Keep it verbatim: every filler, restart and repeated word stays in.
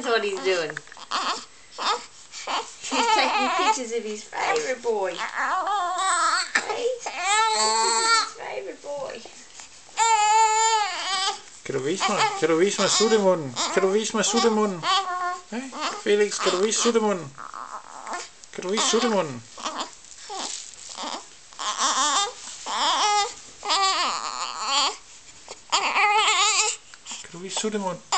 That's what he's doing. He's taking pictures of his favourite boy. Hey? His favourite boy. Kan du vise mig? Kan du vise mig suttemunden? Kan du vise mig suttemunden? Hey, Felix, kan du vise suttemunden? Kan du vise suttemunden? Kan du vise suttemunden?